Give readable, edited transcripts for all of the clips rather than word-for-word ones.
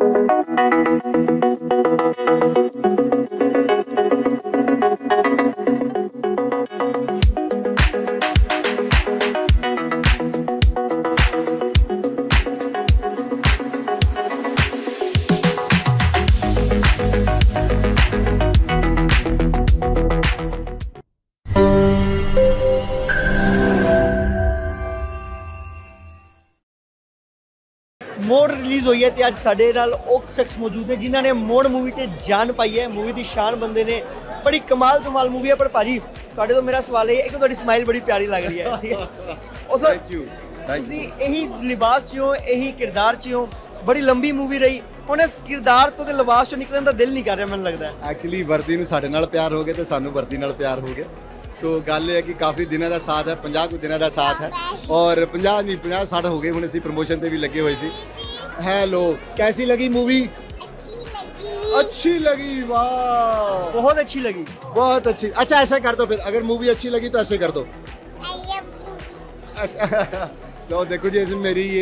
मोड़ रिलीज़ हुई है तो अज साडे नाल ओह शख्स मौजूद ने जिन्होंने मोड़ मूवी से जान पाई है। मूवी की शान बंदे ने, बड़ी कमाल धमाल मूवी है। पर भाजी तुहाडे तो मेरा सवाल है, एक तो तुहाडी स्माइल बड़ी प्यारी लग रही है, ठीक है? उस तुसीं यही लिबास च हो, यही किरदार च हो, बड़ी लंबी मूवी रही, हुण इस किरदार तो लिबास चों निकलण दा दिल नहीं कर रहा मैनूं लगदा है। एक्चुअली वर्दी नूं साडे नाल प्यार हो गया तो सानूं वर्दी नाल प्यार हो गया। सो गल है कि काफ़ी दिनों का साथ है, 50 दिनों का साथ है और 50 नहीं 50-60 हो गए। हुण असीं प्रमोशन ते भी लगे हुए सी। हेलो, कैसी लगी मूवी? अच्छी लगी, वाह बहुत अच्छी लगी, बहुत अच्छी। अच्छा ऐसा कर दो फिर, अगर मूवी अच्छी लगी तो ऐसे कर दो। तो देखो जी,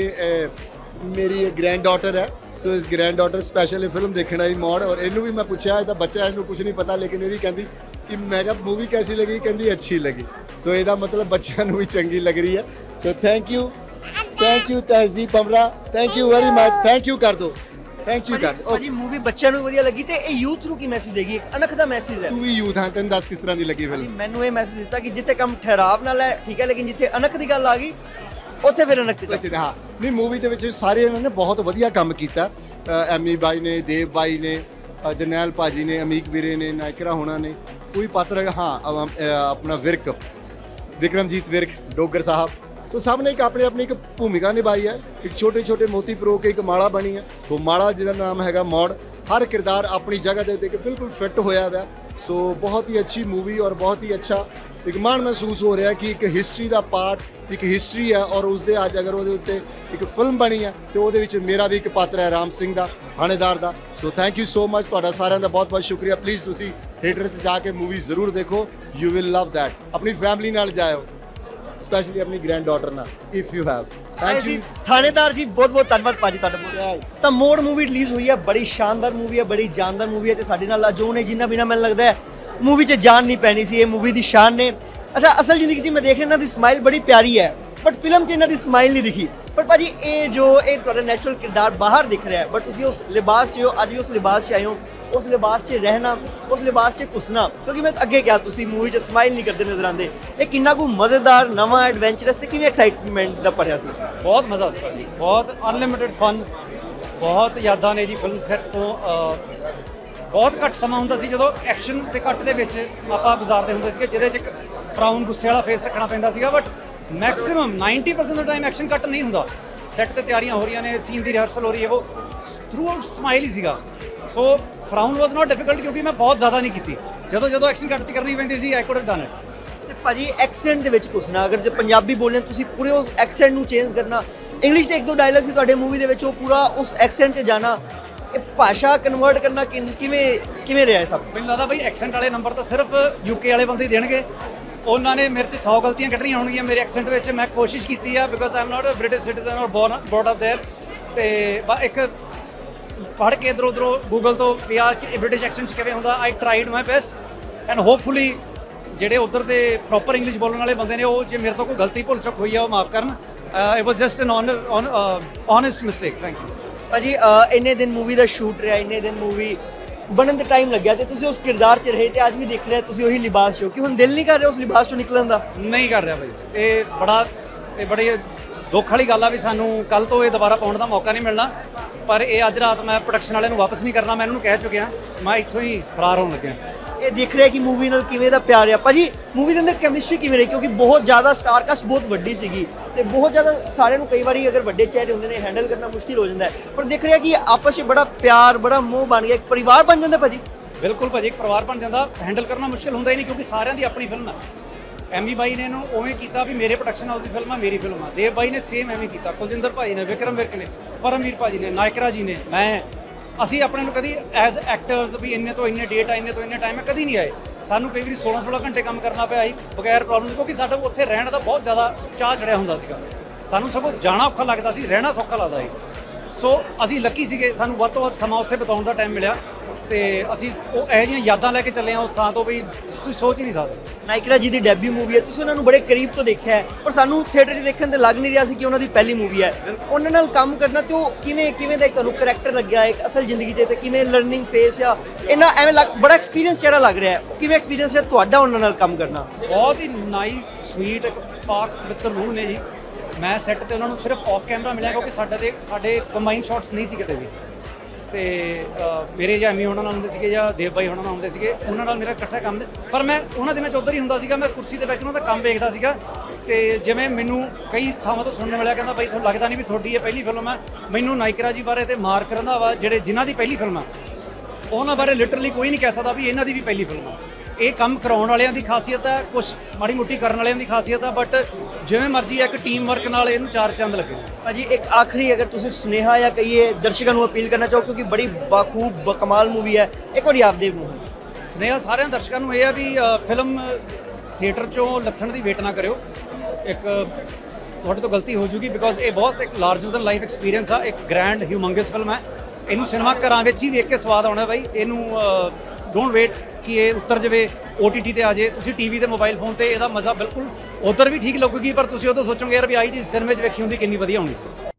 मेरी ये ग्रैंड डॉटर है। सो इस ग्रैंड डॉटर स्पैशल फिल्म देखना ही मोड़, और इनू भी मैं पूछा है, बच्चा इनू कुछ नहीं पता, लेकिन ये भी कहती कि मैं क्या मूवी कैसी लगी, कहती अच्छी लगी। सो ਇਹਦਾ मतलब बच्चों भी चंगी लग रही है। सो thank you Tehzeeb Amra, thank you very much, thank you कर दो, थैंक यू कर दो। भाजी मूवी बच्चों को वधिया लगी ते यूथ ਨੂੰ ਕੀ ਮੈਸੇਜ ਦੇਗੀ? ਇੱਕ ਅਣਖ ਦਾ ਮੈਸੇਜ ਹੈ। ਤੂੰ ਵੀ ਯੂਥ ਹੈ, ਤੈਨੂੰ ਦੱਸ ਕਿਸ ਤਰ੍ਹਾਂ ਦੀ ਲੱਗੀ ਫਿਲਮ? ਮੈਨੂੰ ਇਹ ਮੈਸੇਜ ਦਿੱਤਾ ਕਿ ਜਿੱਥੇ ਕੰਮ ਠਹਿਰਾਵ ਨਾਲ ਹੈ ਠੀਕ ਹੈ, ਲੇਕਿਨ ਜਿੱਥੇ ਅਣਖ ਦੀ ਗੱਲ ਆ ਗਈ ਉੱਥੇ ਫਿਰ ਅਣਖ ਤੇ। ਹਾਂ ਨਹੀਂ, ਮੂਵੀ ਦੇ ਵਿੱਚ ਸਾਰੇ ਇਹਨਾਂ ਨੇ ਬਹੁਤ ਵਧੀਆ ਕੰਮ ਕੀਤਾ। ਐਮੀ ਬਾਈ ਨੇ, ਦੇਵ ਬਾਈ ਨੇ, ਜਰਨੈਲ ਭਾਜੀ ਨੇ, ਅਮੀਕ ਵੀਰੇ ਨੇ, ਨਾਇਕਰਾ ਹੋਣਾ ਨੇ, ਕੋਈ ਪਾਤਰ ਹਾਂ ਆਪਣਾ ਵਿਕਰਮਜੀਤ ਵਿਰਕ, ਡੋਗਰ ਸਾਹਿਬ। सो सब ने एक अपनी अपनी एक भूमिका निभाई है। एक छोटे छोटे मोती परो के एक माला बनी है, वो माला जिसका नाम है मोड़। हर किरदार अपनी जगह दे उत्ते बिल्कुल फिट होया हुआ। सो बहुत ही अच्छी मूवी और बहुत ही अच्छा एक मान महसूस हो रहा है कि एक हिस्टरी का पार्ट, एक हिस्टरी है और उसके अज अगर वो एक फिल्म बनी है तो वो मेरा भी एक पात्र है राम सिंह का, थानेदार का। So thank you so much, तुहाडा सारिਆਂ ਦਾ बहुत बहुत शुक्रिया। प्लीज़ तुसी थिएटर च जाके मूवी जरूर देखो, यू विल लव दैट। अपनी फैमिली नाल जाओ, स्पेशली अपनी ग्रैंड डॉटर ना, if you have. Thank you थानेदार जी, बहुत बहुत धन्यवाद भाजी तुहाडा। तो मोड़ मूवी रिलीज़ हुई है, बड़ी शानदार मूवी है, बड़ी जानदार मूवी है। तो साडे नाल जो ने जिन्ना बिना मैनूं लगदा है मूवी च जान नहीं पैनी सी, ये मूवी दी शान ने। अच्छा असल जिंदगी च मैं देख रहा इन्हां दी स्माइल बड़ी प्यारी है, बट फिल्म च इन्हां दी स्माइल नहीं दिखी। पर भाजी ये जो तुहाडा नैचुरल किरदार बाहर दिख रहा है, बट तुसीं उस लिबास च हो, अज भी उस लिबास च आए हो, उस लिबास च रहना, उस लिबास च घुसना। क्योंकि मैं अगे क्या तुसीं मूवी च स्माइल नहीं करते नजर आते। ये कितना को मज़ेदार, नवा, एडवेंचरस, किवें एक्साइटमेंट दा भरिया सी? बहुत मज़ा सी भाजी, बहुत अनलिमिटेड फन, बहुत यादां ने जी। फिल्म सैट तो बहुत घੱਟ ਸਮਾਂ ਹੁੰਦਾ ਸੀ ਜਦੋਂ ਐਕਸ਼ਨ ਤੇ ਕੱਟ ਦੇ ਵਿੱਚ ਆਪਾਂ ਗੁਜ਼ਾਰਦੇ ਹੁੰਦੇ ਸੀਗੇ, ਜਿਹਦੇ 'ਚ ਇੱਕ ਫਰਾਊਨ ਗੁੱਸੇ ਵਾਲਾ ਫੇਸ ਰੱਖਣਾ ਪੈਂਦਾ ਸੀਗਾ। ਬਟ ਮੈਕਸਿਮਮ 90% ਦਾ ਟਾਈਮ ਐਕਸ਼ਨ ਕੱਟ ਨਹੀਂ ਹੁੰਦਾ। ਸੈੱਟ ਤੇ ਤਿਆਰੀਆਂ ਹੋ ਰਹੀਆਂ ਨੇ, ਸੀਨ ਦੀ ਰਿਹਰਸਲ ਹੋ ਰਹੀ ਹੈ, ਉਹ ਥਰੂ ਆਊਟ ਸਮਾਈਲ ਹੀ ਸੀਗਾ। ਸੋ ਫਰਾਊਨ ਵਾਜ਼ ਨਾਟ ਡਿਫਿਕਲਟ ਕਿਉਂਕਿ ਮੈਂ ਬਹੁਤ ਜ਼ਿਆਦਾ ਨਹੀਂ ਕੀਤੀ। ਜਦੋਂ ਐਕਸ਼ਨ ਕੱਟ 'ਚ ਕਰਨੀ ਪੈਂਦੀ ਸੀ, I could have done it. ਤੇ ਭਾਜੀ ਐਕਸੈਂਟ ਦੇ ਵਿੱਚ ਘੁਸਣਾ, ਅਗਰ ਜੇ ਪੰਜਾਬੀ ਬੋਲਣੇ ਤੁਸੀਂ ਪੂਰੇ ਉਸ ਐਕਸੈਂਟ ਨੂੰ ਚੇਂਜ ਕਰਨਾ। ਇੰਗਲਿਸ਼ ਦੇ ਇੱਕ ਦੋ ਡਾਇਲੌਗ ਸੀ ਤੁਹਾਡੇ ਮੂਵੀ ਦੇ ਵਿੱਚ, ਉਹ ਪੂਰਾ ਉਸ ਐਕਸੈਂਟ 'ਚ ਜਾਣਾ, ਇਹ ਭਾਸ਼ਾ ਕਨਵਰਟ ਕਰਨਾ ਕਿਵੇਂ ਰਿਹਾ ਸਭ? ਮੈਨੂੰ ਲੱਗਦਾ ਬਈ ਐਕਸੈਂਟ ਵਾਲੇ ਨੰਬਰ ਤਾਂ ਸਿਰਫ ਯੂਕੇ ਵਾਲੇ ਬੰਦੇ ਹੀ ਦੇਣਗੇ। ਉਹਨਾਂ ਨੇ ਮੇਰੇ 'ਚ 100 ਗਲਤੀਆਂ ਕੱਢਣੀਆਂ ਹੋਣਗੀਆਂ ਮੇਰੇ ਐਕਸੈਂਟ ਵਿੱਚ। ਮੈਂ ਕੋਸ਼ਿਸ਼ ਕੀਤੀ ਆ because I am not a British citizen or brought up there. ਤੇ ਇੱਕ ਪੜ੍ਹ ਕੇ ਇੱਧਰੋਂ ਗੂਗਲ ਤੋਂ ਵੀ ਆ ਬ੍ਰਿਟਿਸ਼ ਐਕਸੈਂਟ 'ਚ ਕਿਵੇਂ ਹੁੰਦਾ। I tried my best and hopefully ਜਿਹੜੇ ਉੱਧਰ ਦੇ ਪ੍ਰੋਪਰ ਇੰਗਲਿਸ਼ ਬੋਲਣ ਵਾਲੇ ਬੰਦੇ ਨੇ, ਉਹ ਜੇ ਮੇਰੇ ਤੋਂ ਕੋਈ ਗਲਤੀ ਭੁੱਲ ਚੁੱਕ ਹੋਈ ਆ ਉਹ ਮਾਫ ਕਰਨ। It was just an honest mistake. Thank you ਭਾਜੀ। ਇੰਨੇ ਦਿਨ ਮੂਵੀ ਦਾ ਸ਼ੂਟ ਰਿਹਾ, ਇੰਨੇ ਦਿਨ ਮੂਵੀ ਬਣਨ ਦਾ ਟਾਈਮ ਲੱਗਿਆ ਤੇ ਤੁਸੀਂ ਉਸ ਕਿਰਦਾਰ 'ਚ ਰਹੇ ਤੇ ਅੱਜ ਵੀ ਦੇਖ ਰਿਹਾ ਤੁਸੀਂ ਉਹੀ ਲਿਬਾਸ 'ਚ ਹੋ, ਕਿ ਹੁਣ ਦਿਲ ਨਹੀਂ ਕਰ ਰਿਹਾ ਉਸ ਲਿਬਾਸ 'ਚੋਂ ਨਿਕਲਣ ਦਾ? ਨਹੀਂ ਕਰ ਰਿਹਾ ਭਾਈ। ਇਹ ਬੜੀ ਦੁੱਖ ਵਾਲੀ ਗੱਲ ਆ ਵੀ ਸਾਨੂੰ ਕੱਲ ਤੋਂ ਇਹ ਦੁਬਾਰਾ ਪਾਉਣ ਦਾ ਮੌਕਾ ਨਹੀਂ ਮਿਲਣਾ। ਪਰ ਇਹ ਅੱਜ ਰਾਤ ਮੈਂ ਪ੍ਰੋਡਕਸ਼ਨ ਵਾਲਿਆਂ ਨੂੰ ਵਾਪਸ ਨਹੀਂ ਕਰਨਾ। ਮੈਂ ਇਹਨਾਂ ਨੂੰ ਕਹਿ ਚੁੱਕਿਆ, ਮੈਂ ਇੱਥੋਂ ਹੀ ਫਰਾਰ ਹੋਣ ਲੱਗਿਆ। ਇਹ ਦਿਖ ਰਿਹਾ ਕਿ ਮੂਵੀ ਨਾਲ ਕਿਵੇਂ ਦਾ ਪਿਆਰ ਆ ਭਾਜੀ। ਮੂਵੀ ਦੇ ਅੰਦਰ ਕੈਮਿਸਟਰੀ ਕਿਵੇਂ ਰਹੀ? ਕਿਉਂਕਿ ਬਹੁਤ ਜ਼ਿਆਦਾ ਸਟਾਰ ਕਾਸਟ ਬਹੁਤ ਵੱਡੀ ਸੀਗੀ ਤੇ ਬਹੁਤ ਜ਼ਿਆਦਾ ਸਾਰਿਆਂ ਨੂੰ ਕਈ ਵਾਰੀ ਅਗਰ ਵੱਡੇ ਚਿਹਰੇ ਹੁੰਦੇ ਨੇ ਹੈਂਡਲ ਕਰਨਾ ਮੁਸ਼ਕਿਲ ਹੋ ਜਾਂਦਾ ਹੈ, ਪਰ ਦਿਖ ਰਿਹਾ ਕਿ ਆਪਸ 'ਚ ਬੜਾ ਪਿਆਰ, ਬੜਾ ਮੋਹ ਬਣ ਗਿਆ, ਇੱਕ ਪਰਿਵਾਰ ਬਣ ਜਾਂਦਾ ਭਾਜੀ। ਬਿਲਕੁਲ ਭਾਜੀ, ਇੱਕ ਪਰਿਵਾਰ ਬਣ ਜਾਂਦਾ। ਹੈਂਡਲ ਕਰਨਾ ਮੁਸ਼ਕਿਲ ਹੁੰਦਾ ਹੀ ਨਹੀਂ ਕਿਉਂਕਿ ਸਾਰਿਆਂ ਦੀ ਆਪਣੀ ਫਿਲਮ ਹੈ। ਐਮੀ ਬਾਈ ਨੇ ਇਹਨੂੰ ਉਵੇਂ ਕੀਤਾ ਵੀ ਮੇਰੇ ਪ੍ਰੋਡਕਸ਼ਨ ਹਾਊਸ ਦੀ ਫਿਲਮ ਆ, ਮੇਰੀ ਫਿਲਮ ਆ। ਦੇਵ ਬਾਈ ਨੇ ਸੇਮ ਐਵੇਂ ਕੀਤਾ, ਕੁਲਜਿੰਦਰ ਭਾਜੀ ਨੇ, ਵਿਕਰਮ ਵਿਰਕ ਨੇ, ਪਰਮਵੀਰ ਭਾਜੀ ਨੇ, ਨਾਇਕਰਾ ਜੀ ਨੇ, ਮੈਂ। ਅਸੀਂ ਆਪਣੇ ਨੂੰ ਕਦੀ ਐਜ਼ ਐਕਟਰਸ ਵੀ ਇੰਨੇ ਤੋਂ ਇੰਨੇ ਡੇਟ ਆ, ਇੰਨੇ ਤੋਂ ਇੰਨੇ ਟਾਈਮ ਆ, ਕਦੀ ਨਹੀਂ ਆਏ। ਸਾਨੂੰ ਕਈ ਵਾਰੀ 16 ਘੰਟੇ ਕੰਮ ਕਰਨਾ ਪਿਆ ਸੀ ਬਗੈਰ ਪ੍ਰੋਬਲਮ, ਕਿਉਂਕਿ ਸਾਡਾ ਉੱਥੇ ਰਹਿਣ ਦਾ ਬਹੁਤ ਜ਼ਿਆਦਾ ਚਾਅ ਚੜਿਆ ਹੁੰਦਾ ਸੀਗਾ। ਸਾਨੂੰ ਸਗੋਂ ਜਾਣਾ ਔਖਾ ਲੱਗਦਾ ਸੀ, ਰਹਿਣਾ ਸੌਖਾ ਲੱਗਦਾ ਸੀ। ਸੋ ਅਸੀਂ ਲੱਕੀ ਸੀਗੇ, ਸਾਨੂੰ ਵੱਧ ਤੋਂ ਵੱਧ ਸਮਾਂ ਉੱਥੇ ਬਿਤਾਉਣ ਦਾ ਟਾਈਮ ਮਿਲਿਆ ਤੇ ਅਸੀਂ ਉਹ ਇਹੋ ਜਿਹੀਆਂ ਯਾਦਾਂ ਲੈ ਕੇ ਚੱਲੇ ਆ ਉਸ ਥਾਂ ਤੋਂ ਵੀ ਤੁਸੀਂ ਸੋਚ ਹੀ ਨਹੀਂ ਸਕਦੇ। ਨਾਇਕਰਾ ਜੀ ਦੀ ਡੈਬਿਊ ਮੂਵੀ ਹੈ, ਤੁਸੀਂ ਉਹਨਾਂ ਨੂੰ ਬੜੇ ਕਰੀਬ ਤੋਂ ਦੇਖਿਆ ਹੈ, ਪਰ ਸਾਨੂੰ ਥੀਏਟਰ 'ਚ ਦੇਖਣ ਤੇ ਲੱਗ ਨਹੀਂ ਰਿਹਾ ਸੀ ਕਿ ਉਹਨਾਂ ਦੀ ਪਹਿਲੀ ਮੂਵੀ ਹੈ। ਉਹਨਾਂ ਨਾਲ ਕੰਮ ਕਰਨਾ ਤੇ ਉਹ ਕਿਵੇਂ ਦਾ ਇੱਕ ਤੁਹਾਨੂੰ ਕਰੈਕਟਰ ਲੱਗਿਆ ਇੱਕ ਅਸਲ ਜ਼ਿੰਦਗੀ 'ਚ, ਤੇ ਕਿਵੇਂ ਲਰਨਿੰਗ ਫੇਸ ਆ ਇਹਨਾਂ ਐਵੇਂ ਬੜਾ ਐਕਸਪੀਰੀਅੰਸ ਜਿਹੜਾ ਲੱਗ ਰਿਹਾ ਹੈ, ਉਹ ਕਿਵੇਂ ਐਕਸਪੀਰੀਅੰਸ ਹੈ ਤੁਹਾਡਾ ਉਹਨਾਂ ਨਾਲ ਕੰਮ ਕਰਨਾ? ਬਹੁਤ ਹੀ ਨਾਈਸ ਸਵੀਟ ਇੱਕ ਪਾਕ ਮਿੱਤਰ ਰੂਹ ਨੇ ਜੀ। ਮੈਂ ਸੈੱਟ ਤੇ ਉਹਨਾਂ ਨੂੰ ਸਿਰਫ ਆਫ ਕੈਮਰਾ ਮਿਲਿਆ ਕਿਉਂਕਿ ਸਾਡੇ ਕੰਬਾਈਨ ਸ਼ਾਟਸ ਨਹੀਂ ਸੀ ਕਿਤੇ ਵੀ, ਤੇ ਮੇਰੇ ਜਾਂ ਐਮੀ ਉਹਨਾਂ ਨਾਲ ਹੁੰਦੇ ਸੀਗੇ ਜਾਂ ਦੇਵ ਬਾਈ ਉਹਨਾਂ ਨਾਲ ਹੁੰਦੇ ਸੀਗੇ, ਉਹਨਾਂ ਨਾਲ ਮੇਰਾ ਇਕੱਠਾ ਕੰਮ। ਪਰ ਮੈਂ ਉਹਨਾਂ ਦਿਨਾਂ 'ਚ ਉੱਧਰ ਹੀ ਹੁੰਦਾ ਸੀਗਾ, ਮੈਂ ਕੁਰਸੀ ਤੇ ਬੈਠ ਕੇ ਉਹਨਾਂ ਦਾ ਕੰਮ ਵੇਖਦਾ ਸੀਗਾ। ਤੇ ਜਿਵੇਂ ਮੈਨੂੰ ਕਈ ਥਾਵਾਂ ਤੋਂ ਸੁਣਨ ਮਿਲਿਆ, ਕਹਿੰਦਾ ਬਾਈ ਤੁਹਾਨੂੰ ਲੱਗਦਾ ਨਹੀਂ ਵੀ ਤੁਹਾਡੀ ਇਹ ਪਹਿਲੀ ਫਿਲਮ ਹੈ। ਮੈਨੂੰ ਨਾਇਕਰਾ ਜੀ ਬਾਰੇ ਤੇ ਮਾਰਕ ਰੰਧਾਵਾ ਜਿਨ੍ਹਾਂ ਦੀ ਪਹਿਲੀ ਫਿਲਮ ਹੈ ਉਹਨਾਂ ਬਾਰੇ ਲਿਟਰਲੀ ਕੋਈ ਨਹੀਂ ਕਹਿ ਸਕਦਾ ਵੀ ਇਹਨਾਂ ਦੀ ਵੀ ਪਹਿਲੀ ਫਿਲਮ ਹੈ। ਇਹ ਕੰਮ ਕਰਾਉਣ ਵਾਲਿਆਂ ਦੀ ਖਾਸੀਅਤ ਹੈ, ਕੁਝ ਮਾੜੀ ਮੋਟੀ ਕਰਨ ਵਾਲਿਆਂ ਦੀ ਖਾਸੀਅਤ ਹੈ, ਬਟ ਜਿਵੇਂ ਮਰਜ਼ੀ ਇੱਕ ਟੀਮ ਵਰਕ ਨਾਲ ਇਹਨੂੰ 4 ਚੰਦ ਲੱਗੇ। ਭਾਜੀ ਇੱਕ ਆਖਰੀ ਅਗਰ ਤੁਸੀਂ ਸੁਨੇਹਾ ਜਾਂ ਕਹੀਏ ਦਰਸ਼ਕਾਂ ਨੂੰ ਅਪੀਲ ਕਰਨਾ ਚਾਹੋ, ਕਿਉਂਕਿ ਬੜੀ ਬਾਖੂਬ ਬਕਮਾਲ ਮੂਵੀ ਹੈ, ਇੱਕ ਵਾਰੀ ਆਪ ਦੇ ਮੂੰਹ ਸੁਨੇਹਾ ਸਾਰਿਆਂ ਦਰਸ਼ਕਾਂ ਨੂੰ ਇਹ ਆ ਵੀ ਫਿਲਮ ਥੀਏਟਰ 'ਚੋਂ ਲੱਥਣ ਦੀ ਵੇਟ ਨਾ ਕਰਿਓ। ਇੱਕ ਤੁਹਾਡੇ ਤੋਂ ਗਲਤੀ ਹੋ ਜੂਗੀ ਬਿਕੋਜ਼ ਇਹ ਬਹੁਤ ਇੱਕ ਲਾਰਜਰ ਦੈਨ ਲਾਈਫ ਐਕਸਪੀਰੀਅੰਸ ਆ, ਇੱਕ ਗ੍ਰੈਂਡ ਹਿਊਮੰਗਸ ਫਿਲਮ ਹੈ। ਇਹਨੂੰ ਸਿਨੇਮਾ ਘਰਾਂ ਵਿੱਚ ਹੀ ਵੇਖ ਕੇ ਸਵਾਦ ਆਉਣਾ ਬਾਈ। ਇਹਨੂੰ ਡੋਂਟ ਵੇਟ ਕਿ ਇਹ ਉੱਤਰ ਜਾਵੇ OTT ਤੇ ਆ ਜਾਏ। ਤੁਸੀਂ ਟੀਵੀ ਤੇ ਮੋਬਾਈਲ ਫੋਨ ਤੇ ਇਹਦਾ ਮਜ਼ਾ ਬਿਲਕੁਲ ਉੱਧਰ ਵੀ ਠੀਕ ਲੱਗੂਗੀ, ਪਰ ਤੁਸੀਂ ਉਦੋਂ ਸੋਚੋਗੇ ਯਾਰ ਵੀ ਆਈ ਜੀ ਸਿਨੇਮੇ 'ਚ ਵੇਖੀ ਹੁੰਦੀ ਕਿੰਨੀ ਵਧੀਆ ਹੋਣੀ ਸੀ।